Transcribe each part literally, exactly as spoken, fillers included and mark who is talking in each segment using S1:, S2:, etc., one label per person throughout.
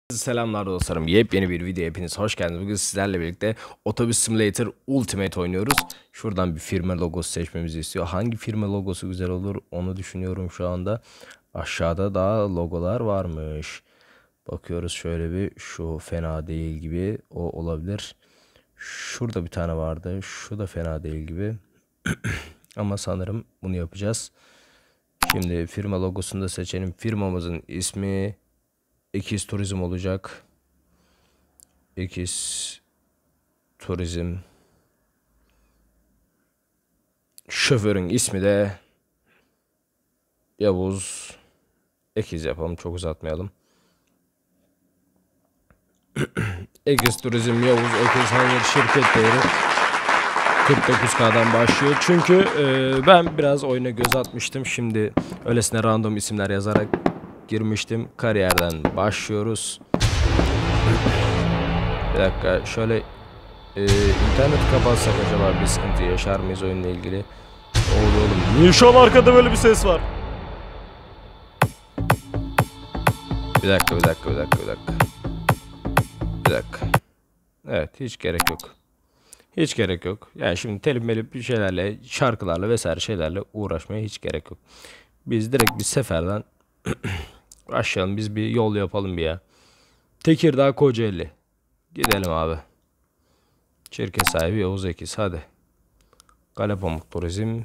S1: Selamlar dostlarım. Yepyeni bir video, hepiniz hoş geldiniz. Bugün sizlerle birlikte Otobüs Simulator Ultimate oynuyoruz. Şuradan bir firma logosu seçmemizi istiyor. Hangi firma logosu güzel olur onu düşünüyorum şu anda. Aşağıda da logolar varmış. Bakıyoruz şöyle bir, şu fena değil gibi, o olabilir. Şurada bir tane vardı. Şu da fena değil gibi. Ama sanırım bunu yapacağız. Şimdi firma logosunu da seçelim. Firmamızın ismi İkiz Turizm olacak. İkiz Turizm. Şoförün ismi de Yavuz. İkiz yapalım, çok uzatmayalım. İkiz Turizm Yavuz İkiz Hayır şirket değeri kırk dokuz K'dan başlıyor. Çünkü e, ben biraz oyuna göz atmıştım. Şimdi öylesine random isimler yazarak girmiştim. Kariyerden başlıyoruz. Bir dakika, şöyle e, interneti kapatsak acaba bir sıkıntı yaşar mıyız oyunla ilgili? Oldu oğlum. Niye şu an arkada böyle bir ses var? Bir dakika, bir dakika, bir dakika, bir dakika. Bir dakika. Evet, hiç gerek yok. Hiç gerek yok. Yani şimdi telif melif bir şeylerle, şarkılarla vesaire şeylerle uğraşmaya hiç gerek yok. Biz direkt bir seferden başlayalım. Biz bir yol yapalım bir ya. Tekirdağ Kocaeli. Gidelim abi. Şirket sahibi Yavuz İkiz. Hadi. Kalepamuk Turizm.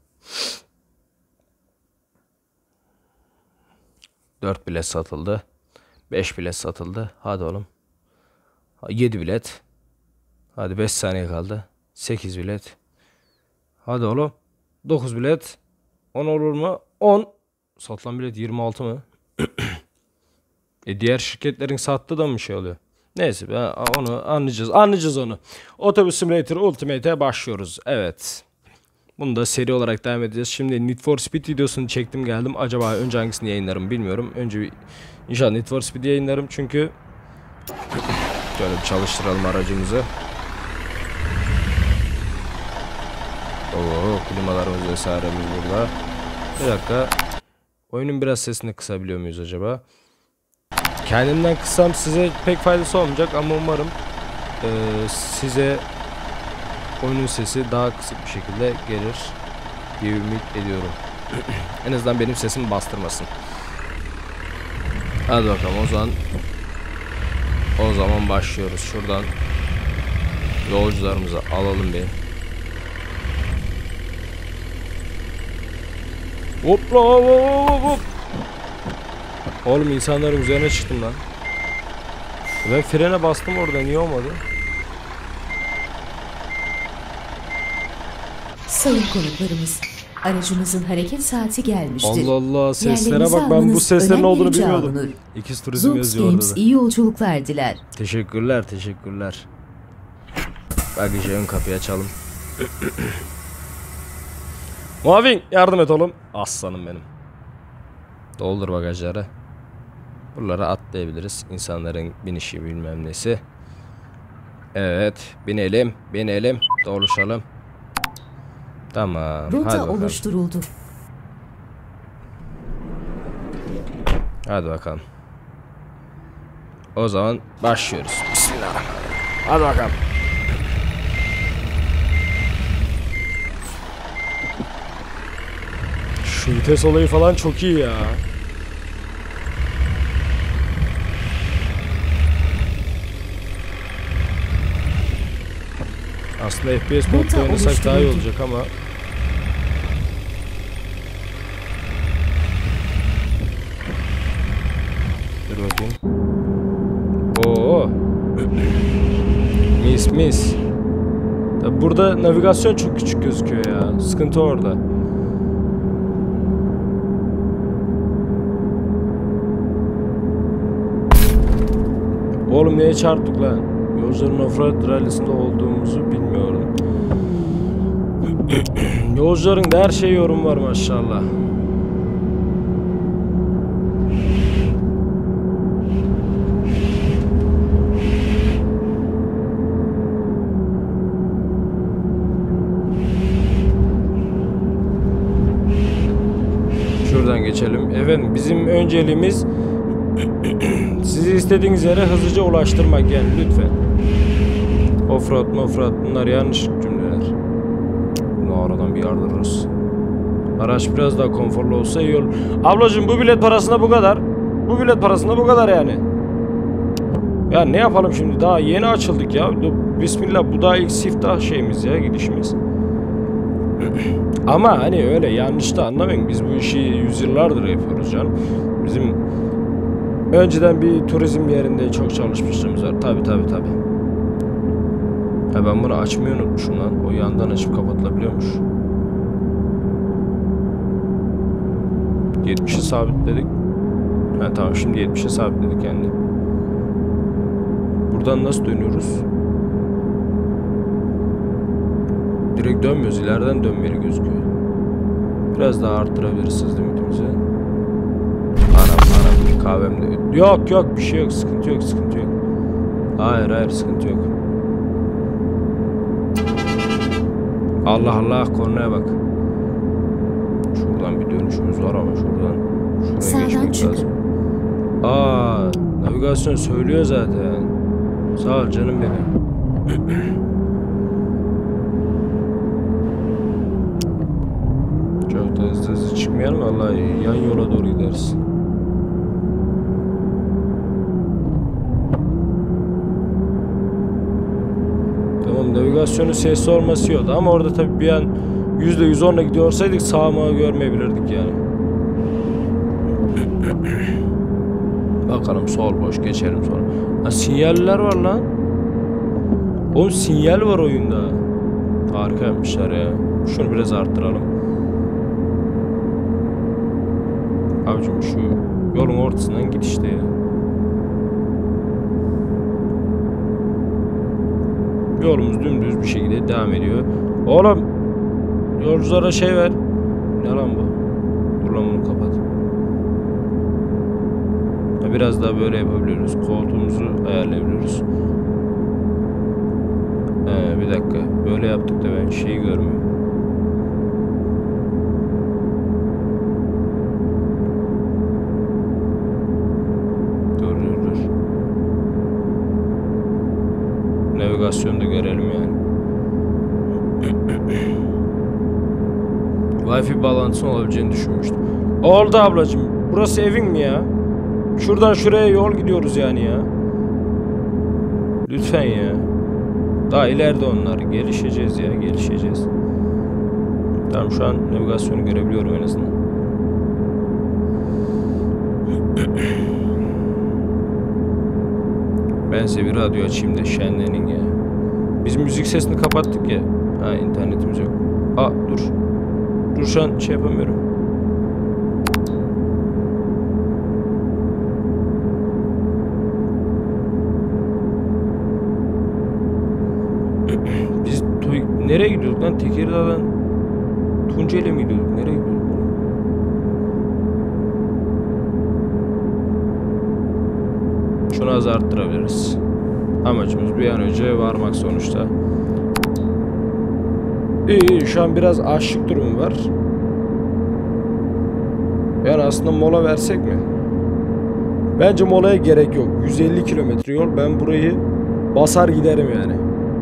S1: dört bilet satıldı. beş bilet satıldı. Hadi oğlum. yedi bilet. Hadi beş saniye kaldı. sekiz bilet. Hadi oğlum. dokuz bilet. on olur mu? on. Satılan bilet yirmi altı mı? e diğer şirketlerin sattığı da mı şey oluyor? Neyse, ben onu anlayacağız. Anlayacağız onu. Otobüs Simulator Ultimate'e başlıyoruz. Evet. Bunu da seri olarak devam edeceğiz. Şimdi Need for Speed videosunu çektim geldim. Acaba önce hangisini yayınlarım bilmiyorum. Önce bir inşallah Need for Speed yayınlarım çünkü şöyle bir çalıştıralım aracımızı. Oo, klimalarımız vesairemiz burada. Bir dakika. Oyunun biraz sesini kısabiliyor muyuz acaba? Kendimden kıssam size pek faydası olmayacak ama umarım e, size oyunun sesi daha kısık bir şekilde gelir diye ümit ediyorum. En azından benim sesimi bastırmasın. Hadi bakalım o zaman. O zaman başlıyoruz. Şuradan yolcularımızı alalım bir. Hopla hop hop hop. Oğlum insanların üzerine çıktım lan. Ben frene bastım orada, niye olmadı?
S2: Sayın konuklarımız, aracımızın hareket saati gelmiştir.
S1: Allah Allah, seslere bak, ben bu seslerin olduğunu bilmiyordum.
S2: Alınır.
S1: İkiz Turizm yazıyor orada da.
S2: iyi yolculuklar diler.
S1: Teşekkürler, teşekkürler. Bagajı ön kapıyı açalım. Muavin yardım et oğlum. Aslanım benim. Doldur bagajları. Buralara atlayabiliriz. İnsanların binişi bilmem nesi. Evet, binelim, binelim, doluşalım. Tamam.
S2: Rota
S1: hadi bakalım.
S2: oluşturuldu.
S1: Hadi bakalım. O zaman başlıyoruz. Bismillahirrahmanirrahim. Hadi bakalım. Şu vites olayı falan çok iyi ya. Aslında F P S modda oynasak daha iyi olacak ama dur bakayım. Oo. Mis mis. Tabi burada navigasyon çok küçük gözüküyor ya. Sıkıntı orada. Oğlum neye çarptık lan? Yolcuların offroad rallisinde olduğumuzu bilmiyorum. Yolcuların da her şeye yorum var maşallah. Şuradan geçelim. Efendim bizim önceliğimiz sizi bizi istediğiniz yere hızlıca ulaştırmak yani lütfen. Offroad mofroad bunlar yanlış cümleler. Bunu aradan bir yardırırız. Araç biraz daha konforlu olsa iyi olur. Ablacığım bu bilet parasına bu kadar. Bu bilet parasına bu kadar yani. Ya ne yapalım şimdi, daha yeni açıldık ya. Bismillah, bu daha ilk siftah şeyimiz ya, gidişimiz. Ama hani öyle yanlış da anlamayın, biz bu işi yüzyıllardır yapıyoruz canım. Bizim önceden bir turizm yerinde çok çalışmışlığımız var. Tabi tabi tabi. Ha ben bunu açmayı unutmuşum lan. O yandan açıp kapatılabiliyormuş. yetmişe sabitledik. Ha tamam, şimdi yetmişe sabitledik yani. Buradan nasıl dönüyoruz? Direkt dönmüyoruz. İleriden dönmeli gözüküyor. Biraz daha arttırabilirsiniz limitimizi. Anam anam kahvemde. Yok yok bir şey yok. Sıkıntı yok sıkıntı yok. Hayır hayır sıkıntı yok. Allah Allah, kornaya bak. Şuradan bir dönüşümüz var ama şuradan. Şuraya geçmek lazım. Aa, navigasyon söylüyor zaten. Sağ ol canım benim. Çok da hızlı hızlı çıkmayalım, vallahi yan yola doğru gideriz. Tamam, navigasyonun sesli olması iyi oldu ama orada tabii bir an yüzde yüz onla gidiyor olsaydık sağ görmeyebilirdik yani. Bakalım, sol boş, geçelim sonra. Ha, sinyaller var lan. Oğlum sinyal var oyunda. Harika yapmışlar ya. Şunu biraz arttıralım. Abicim şu yolun ortasından git işte ya. Yolumuz dümdüz bir şekilde devam ediyor. Oğlum yolculara şey ver. Ne lan bu? Dur lan, bunu kapat. Biraz daha böyle yapabiliyoruz. Koltuğumuzu ayarlayabiliyoruz. Ee, bir dakika. Böyle yaptık da ben şeyi görmüyorum. Dur dur dur. Navigasyonu da görelim yani. Wi-Fi bağlantısının olabileceğini düşünmüştüm. Oldu ablacığım. Burası evin mi ya? Şuradan şuraya yol gidiyoruz yani ya. Lütfen ya. Daha ileride onlar. Gelişeceğiz ya, gelişeceğiz. Tamam, şu an navigasyonu görebiliyorum en azından. Ben size bir radyo açayım da şenlenin ya. Biz müzik sesini kapattık ya. Ha, internetimiz yok. Aa dur. Dur, şu an şey yapamıyorum. Biz nereye gidiyorduk lan? Tekirdağ'dan Tunceli'ye mi gidiyorduk? Nereye gidiyorduk? Şunu az arttırabiliriz. Amacımız bir an önce varmak sonuçta. İyi, iyi. Şu an biraz açlık durumu var. Yani aslında mola versek mi? Bence molaya gerek yok. yüz elli kilometre yol. Ben burayı basar giderim yani.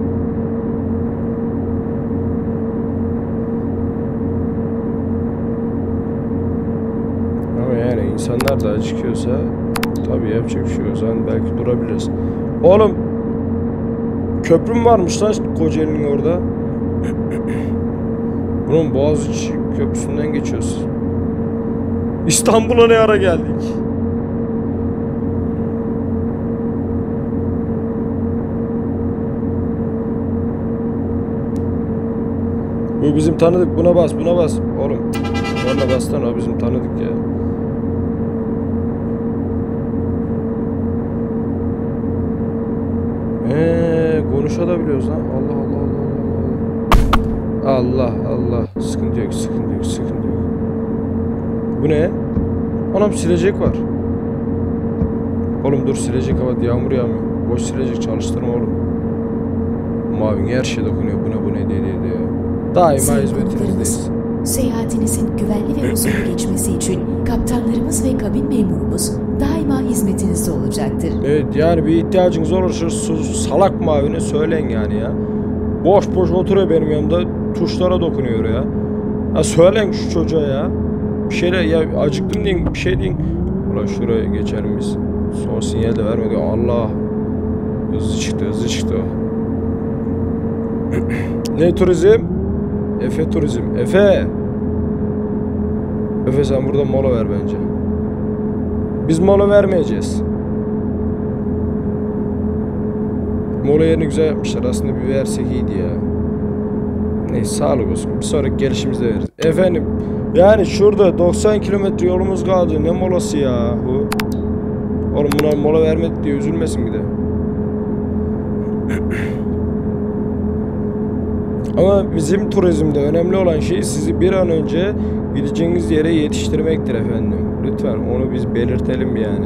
S1: Ama yani insanlar da acıkıyorsa tabii yapacak bir şey yok. O zaman belki durabiliriz. Oğlum köprü mü varmış lan Kocaeli'nin orada? Bunun Boğaziçi Köprüsü'nden geçiyoruz. İstanbul'a ne ara geldik? Bu bizim tanıdık, buna bas, buna bas. Oğlum buna bas lan, o bizim tanıdık ya. Eee konuşabiliyoruz lan. Allah Allah Allah Allah Allah. Allah Allah. Sıkıntı yok, sıkıntı yok, sıkıntı yok. Bu ne? Anam silecek var. Oğlum dur, silecek kapat, yağmur yağmıyor. Boş silecek çalıştırma oğlum. Mavin her şey dokunuyor. Bu ne bu ne diye diye. Daima hizmetinizdeyiz.
S2: Seyahatinizin güvenli ve huzurlu geçmesi için kaptanlarımız ve kabin memurumuz daima hizmetinizde olacaktır.
S3: Evet, yani bir ihtiyacınız olursa şu salak mavine söyleyin yani ya. Boş boş oturuyor benim yanımda, tuşlara dokunuyor ya. Ya söyleyin şu çocuğa ya. Bir şeyler ya, acıktım deyin, bir şey deyin. Ulan şuraya geçelim biz. Son sinyal de vermedi. Allah. Hızlı çıktı, hızlı çıktı o. Ne turizm? Efe turizm. Efe. Efe sen burada mola ver bence. Biz mola vermeyeceğiz. Mola yerini güzel yapmışlar. Aslında bir versek iyiydi ya. Neyse, sağlık olsun. Bir sonraki gelişimizde veririz. Efendim, yani şurada doksan kilometre yolumuz kaldı. Ne molası ya bu? Oğlum buna mola vermedi diye üzülmesin bir de. Ama bizim turizmde önemli olan şey sizi bir an önce gideceğiniz yere yetiştirmektir efendim. Lütfen onu biz belirtelim yani.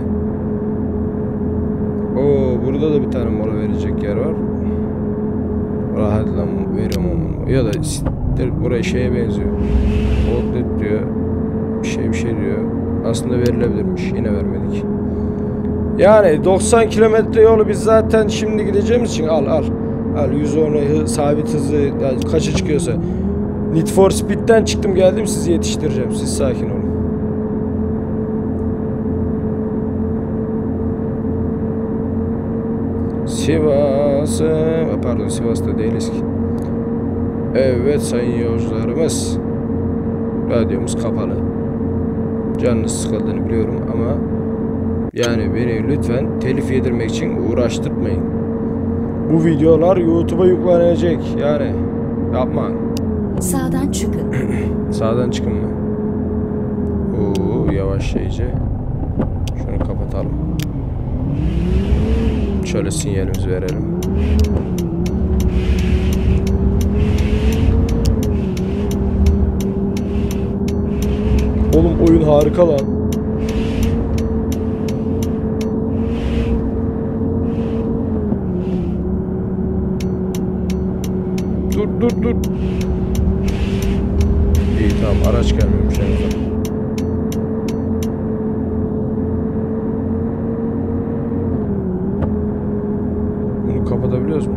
S3: Oo, burada da bir tane mola verecek yer var. Rahat lan, veriyorum onu. Ya da buraya şeye benziyor. Outlet diyor. Bir şey bir şey diyor. Aslında verilebilirmiş. Yine vermedik. Yani doksan kilometre yolu biz zaten şimdi gideceğimiz için al al. Al yüz on sabit hızı yani kaça çıkıyorsa. Need for Speed'den çıktım geldim, sizi yetiştireceğim. Siz sakin olun. Sivas'a, pardon Sivas'ta değiliz ki. Evet sayın yolcularımız. Radyomuz kapalı. Canınız sıkıldığını biliyorum ama yani beni lütfen telif yedirmek için uğraştırmayın. Bu videolar YouTube'a yüklenecek yani. Yapma.
S2: Sağdan çıkın.
S3: Sağdan çıkın mı? Oo, yavaşlayıcı. Şunu kapatalım. Şöyle sinyalimizi verelim. Oğlum oyun harika lan. Dur dur dur. İyi tamam, araç gelmemiş henüz. Bunu kapatabiliyoruz mu?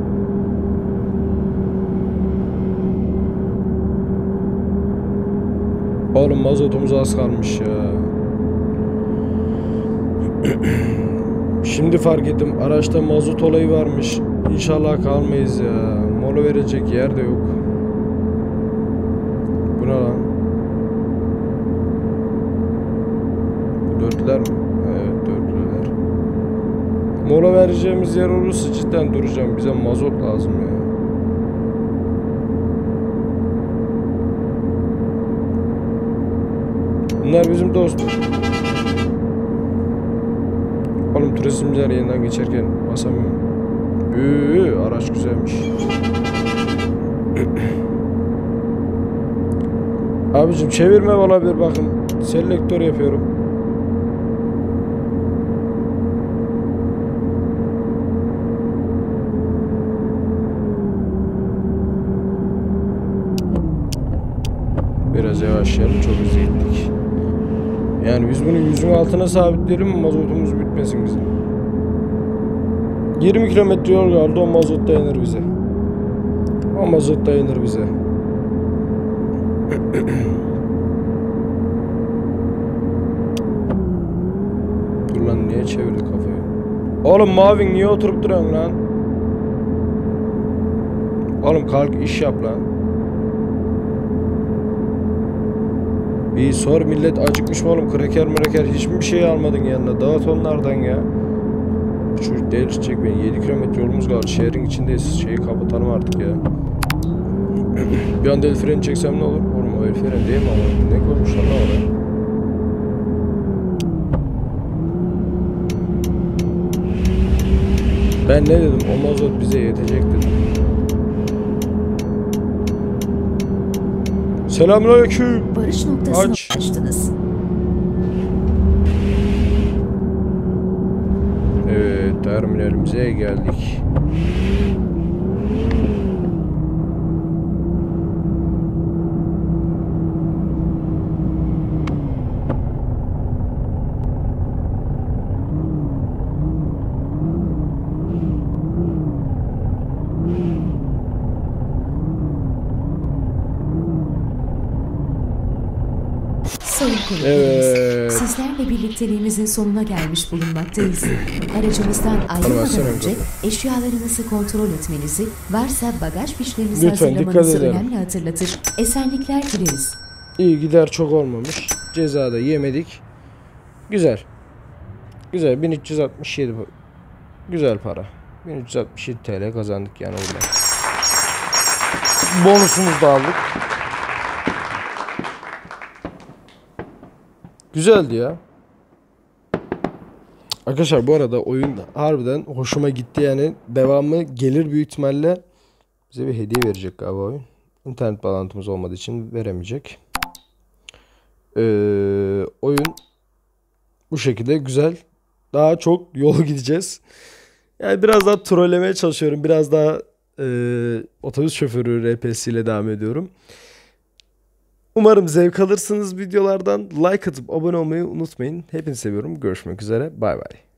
S3: Oğlum mazotumuz az kalmış ya. Şimdi fark ettim, araçta mazot olayı varmış. İnşallah kalmayız ya. Mola verecek yer de yok. Bu ne lan? Bu dörtlüler mi? Evet, dörtlüler. Mola vereceğimiz yer olursa cidden duracağım. Bize mazot lazım ya. Bunlar bizim dostum. Oğlum turizmciler yeniden geçerken basamıyorum. Üü, araç güzelmiş. Abicim çevirme olabilir, bakın. Selektör yapıyorum. Biraz yavaşlayalım, çok hızlı gittik. Yani biz bunu yüzün altına sabitleyelim, mazotumuz bitmesin bizim. yirmi kilometre yol kaldı, o mazot dayanır bize. O mazot dayanır bize. Dur lan, niye çevirdi kafayı? Oğlum Mavin niye oturup duruyorsun lan? Oğlum kalk iş yap lan. Bir sor, millet acıkmış mı oğlum? Kraker mreker hiçbir şey almadın yanına. Dağıt onlardan ya. Bu çocuk delirtecek beni. yedi kilometre yolumuz kaldı. Şehrin içindeyiz. Şeyi kapatalım artık ya. Bir anda el freni çeksem ne olur? Oğlum o el freni değil mi ama? Ne koymuşlar lan oraya? Ben ne dedim? O mazot bize yetecek dedim. Selamünaleyküm.
S2: Varış noktasına
S3: Aç.
S2: ulaştınız.
S3: Evet, terminalimize geldik.
S2: konuklarımız,
S3: Evet.
S2: sizlerle birlikteliğimizin sonuna gelmiş bulunmaktayız. Aracımızdan
S3: Animasyon
S2: ayrılmadan önce
S3: engelli.
S2: eşyalarınızı kontrol etmenizi, varsa bagaj fişlerinizi
S3: Lütfen dikkat
S2: hazırlamanızı
S3: edelim.
S2: önemli hatırlatır. Esenlikler dileriz.
S3: İyi, gider çok olmamış. Ceza da yemedik. Güzel. Güzel. bin üç yüz altmış yedi bu. Güzel para. bin üç yüz altmış yedi T L kazandık yani buradan. Bonusumuzu da aldık. Güzeldi ya. Arkadaşlar bu arada oyun harbiden hoşuma gitti yani. Devamı gelir büyük ihtimalle. Bize bir hediye verecek galiba oyun. İnternet bağlantımız olmadığı için veremeyecek. Ee, oyun bu şekilde güzel. Daha çok yol gideceğiz. Yani biraz daha trollemeye çalışıyorum. Biraz daha e, otobüs şoförü R P'si ile devam ediyorum. Umarım zevk alırsınız videolardan. Like atıp abone olmayı unutmayın. Hepinizi seviyorum. Görüşmek üzere. Bay bay.